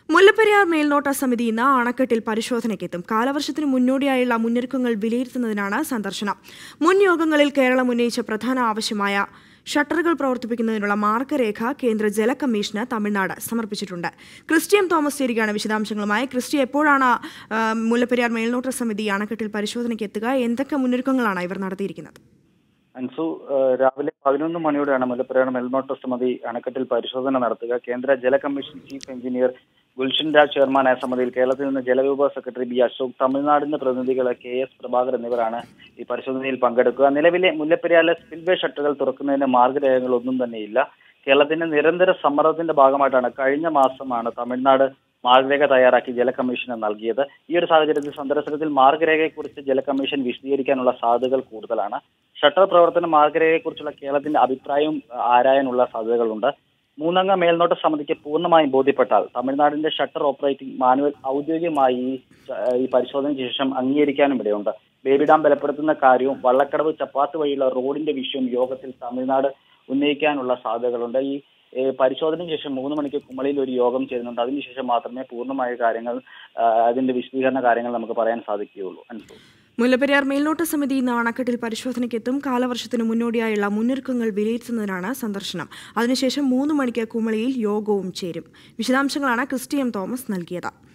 മുല്ലപ്പെരിയാർ മേൽനോട്ട സമിതി ഇന്ന് അണക്കെട്ടിൽ പരിശോധനയ്ക്കെത്തും. കാലവർഷത്തിന് മുന്നോടിയായുള്ള മുന്നൊരുക്കങ്ങൾ വിലയിരുത്തുന്നതിനാണ് സന്ദർശനം. മുൻ യോഗങ്ങളിൽ കേരളം ഉന്നയിച്ച പ്രധാന ആവശ്യമായ ഷട്ടറുകൾ പ്രവർത്തിപ്പിക്കുന്നതിനുള്ള മാർഗരേഖ കേന്ദ്ര ജല കമ്മീഷന് തമിഴ്നാട് സമർപ്പിച്ചിട്ടുണ്ട്. ക്രിസ്ത്യൻ തോമസ് ചേരുകയാണ് വിശദാംശങ്ങളുമായി. ക്രിസ്റ്റി, എപ്പോഴാണ് മുല്ലപ്പെരിയാർ മേൽനോട്ട സമിതി അണക്കെട്ടിൽ പരിശോധനയ്ക്ക് എത്തുക? എന്തൊക്കെ മുന്നൊരുക്കങ്ങളാണ് ഇവർ നടത്തിയിരിക്കുന്നത്? അൻസു, രാവിലെ 11 മണിയോടെയാണ് മുല്ലപ്പെരിയാർ മേൽനോട്ട സമിതി അണക്കെട്ടിൽ പരിശോധന നടത്തുക. കേന്ദ്ര ജല commission chief engineer Gulshan Raj ചെയർമാനായ സമിതിയിൽ കേരളത്തിൽ നിന്ന് ജലവിഭവ സെക്രട്ടറി ബി അശോക്, തമിഴ്നാടിന്റെ പ്രതിനിധികൾ KS പ്രഭാകർ എന്നിവരാണ് ഈ പരിശോധനയിൽ പങ്കെടുക്കുക. നിലവിലെ മുല്ലപ്പെരിയാറിലെ സ്പിൽവേ ഷട്ടറുകൾ തുറക്കുന്നതിന് മാർഗരേഖകളൊന്നും തന്നെയില്ല. കേരളത്തിന്റെ നിരന്തര സമ്മർദ്ദത്തിന്റെ ഭാഗമായിട്ടാണ് കഴിഞ്ഞ മാസമാണ് തമിഴ്നാട് മാർഗരേഖ തയ്യാറാക്കി ജല കമ്മീഷന് നൽകിയത്. ഈ ഒരു സാഹചര്യത്തിൽ സന്ദർശനത്തിൽ മാർഗരേഖയെക്കുറിച്ച് ജല കമ്മീഷൻ വിശദീകരിക്കാനുള്ള സാധ്യതകൾ കൂടുതലാണ്. ഷട്ടർ പ്രവർത്തന മാർഗരേഖയെക്കുറിച്ചുള്ള കേരളത്തിന്റെ അഭിപ്രായവും ആരായാനുള്ള സാധ്യതകളുണ്ട്. 3 അംഗ മേൽനോട്ട സമിതിക്ക് പൂർണ്ണമായും ബോധ്യപ്പെട്ടാൽ തമിഴ്നാടിന്റെ ഷട്ടർ ഓപ്പറേറ്റിംഗ് മാനുവൽ ഔദ്യോഗികമായി ഈ പരിശോധനയ്ക്ക് ശേഷം അംഗീകരിക്കാനും ഇടയുണ്ട്. ബേബി ഡാം ബലപ്പെടുത്തുന്ന കാര്യവും വള്ളക്കടവ് ചപ്പാത്ത് വഴിയുള്ള റോഡിന്റെ വിഷയവും യോഗത്തിൽ തമിഴ്നാട് ഉന്നയിക്കാനുള്ള സാധ്യതകളുണ്ട്. ഈ പരിശോധനയ്ക്ക് ശേഷം 3 മണിക്ക് കുമളിയിൽ ഒരു യോഗം ചേരുന്നുണ്ട്. അതിനുശേഷം മാത്രമേ പൂർണ്ണമായ കാര്യങ്ങൾ, അതിന്റെ വിശദീകരണ കാര്യങ്ങൾ നമുക്ക് പറയാൻ സാധിക്കുകയുള്ളൂ. മുല്ലപ്പെരിയാർ മേൽനോട്ട സമിതി ഇന്ന് അണക്കെട്ടിൽ പരിശോധനയ്ക്കെത്തും. കാലവർഷത്തിന് മുന്നോടിയായുള്ള മുന്നൊരുക്കങ്ങൾ വിലയിരുത്തുന്നതിനാണ് സന്ദർശനം. അതിനുശേഷം 3 മണിക്ക് കുമളിയിൽ യോഗവും ചേരും. വിശദാംശങ്ങളാണ് ക്രിസ്ത്യൻ തോമസ് നൽകിയത്.